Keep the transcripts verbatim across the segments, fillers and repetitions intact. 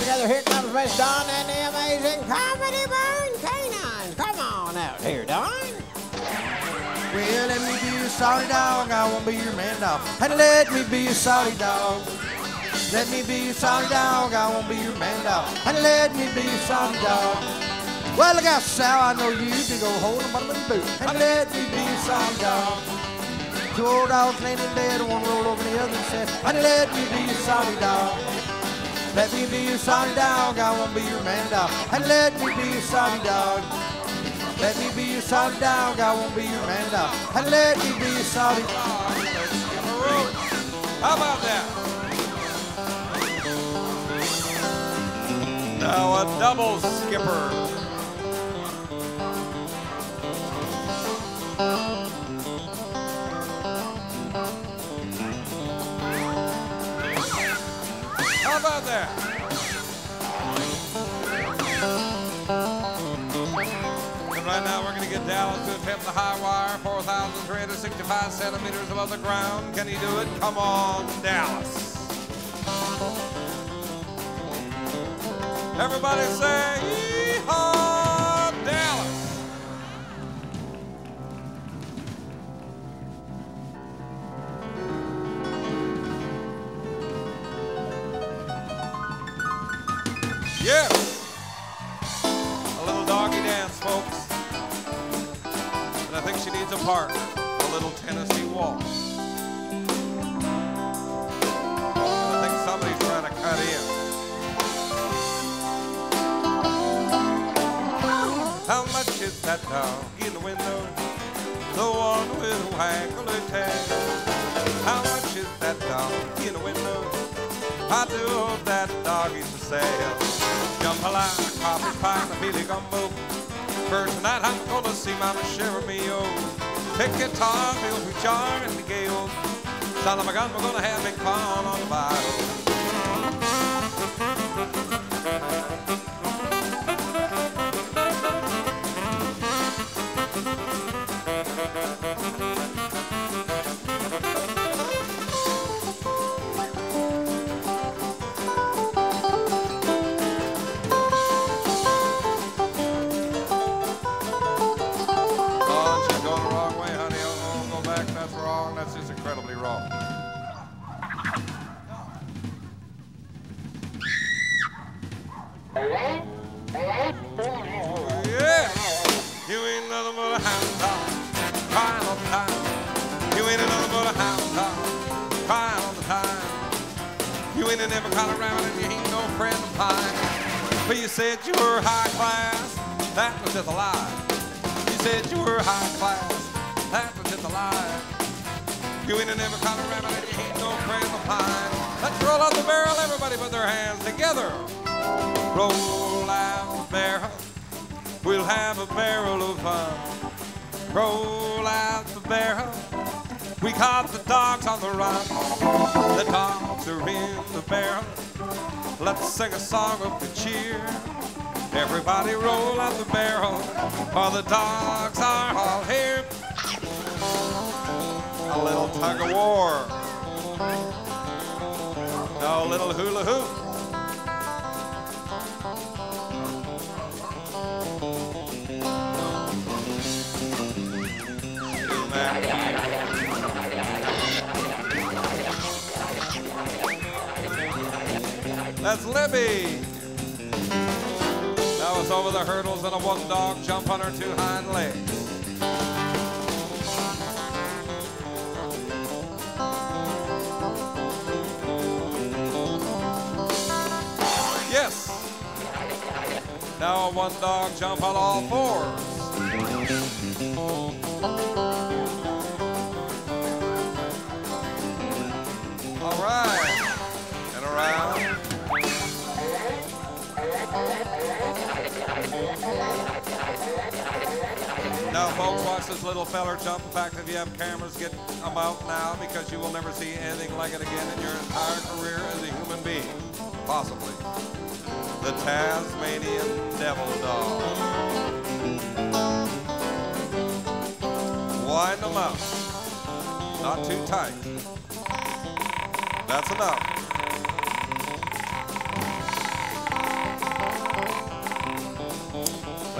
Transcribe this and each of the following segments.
together. Here comes Miss Dawn and the amazing Comedy Burn Canines. Come on out here, Dawn. Well, let me be your sorry dog, I won't be your man dog. And let me be your sorry dog. Let me be your sorry dog, I won't be your man dog. And let me be your sorry dog. Well, look out, Sal, I know you, big old hole in the bottom of the boot. And let me be your sorry dog. Two old dogs laying in bed, one rolled over the other and said, and let me be your sorry dog. Let me be your sorry dog, I won't be your man dog. And let me be your sorry dog. Let me be your sorry dog, I won't be your man dog. And let me be your sorry dog. How about that? Now a double skipper. How about that? And right now we're going to get Dallas to attempt the high wire, four thousand three hundred sixty-five centimeters above the ground. Can he do it? Come on, Dallas. Everybody say, yee-haw, Dallas. Yes. A little doggy dance, folks. And I think she needs a partner. A little Tennessee waltz. I think somebody's trying to cut in. How much is that dog in the window? The one with a waggly tail. How much is that dog in the window? I do hope that dog is for sale. Jambalaya, coffee pie, and a Billy gumbo. First tonight I'm gonna see Mama Shiver Me Oh. Pick guitar, feel through charm and the gale. Son of a gun, we're gonna have big fun on the bottle. That's just incredibly wrong. Yeah! You ain't nothing but a hound dog, crying all the time. You ain't nothing but a hound dog, crying all the time. You ain't never caught a rabbit and you ain't no friend of mine. But you said you were high class, that was just a lie. You said you were high class, that was just a lie. You ain't never caught a rabbit and you ain't no friend of mine. Let's roll out the barrel, everybody put their hands together. Roll out the barrel, we'll have a barrel of fun. Roll out the barrel, we caught the dogs on the run. The dogs are in the barrel, let's sing a song of good cheer. Everybody roll out the barrel, for the dogs are all here. A little tug of war. No, a little hula hoop. That's Libby. That was over the hurdles and a one dog jump on her two hind legs. Yes. Now a one dog jump on all fours. All right. And around. Now, folks, watch this little feller jump. In fact, if you have cameras, get them out now because you will never see anything like it again in your entire career as a human being. Possibly. The Tasmanian Devil Dog. Wind them out. Not too tight. That's enough.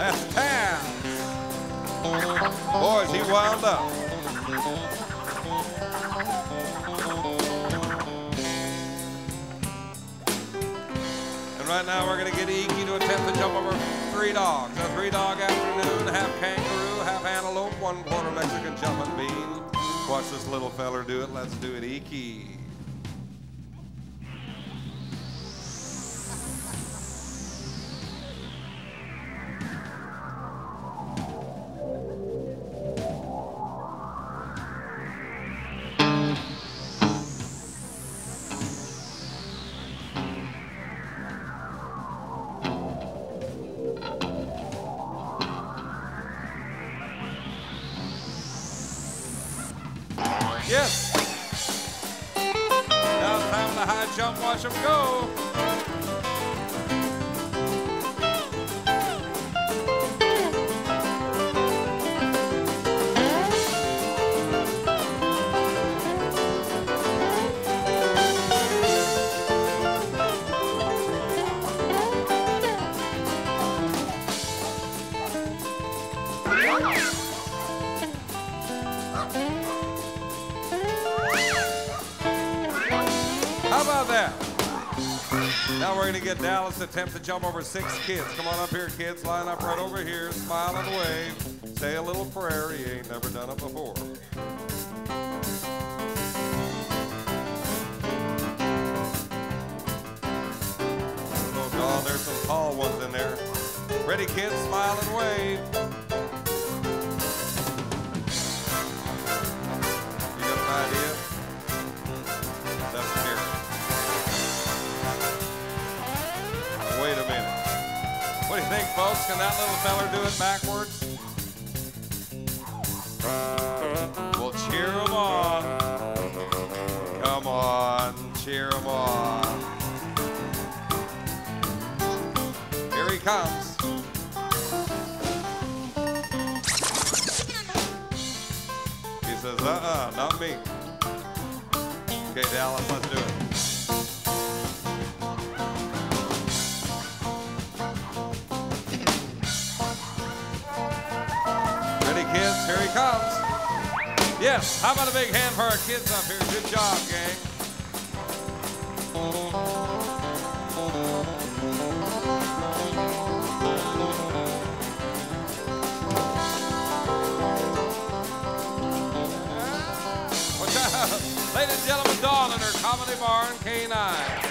Last ten. Boys, he wound up. And right now we're going to get Iki to attempt to jump over three dogs. A three-dog afternoon, half kangaroo, half antelope, one quarter Mexican jumping bean. Watch this little feller do it. Let's do it, Iki. Yes. Now it's time for the high jump. Watch him go. How about that? Now we're going to get Dallas to attempt to jump over six kids. Come on up here, kids. Line up right over here. Smile and wave. Say a little prayer. He ain't never done it before. Oh, God, there's some tall ones in there. Ready, kids? Smile and wave. You got an idea? That's scary. Wait a minute. What do you think, folks? Can that little feller do it backwards? Well, cheer him on. Come on, cheer him on. Here he comes. He says, uh-uh, not me. Okay, Dallas, let's do it. Ready, kids? Here he comes. Yes, how about a big hand for our kids up here? Good job, gang. Watch out. Ladies and gentlemen, Dawn in her comedy barn, Canines.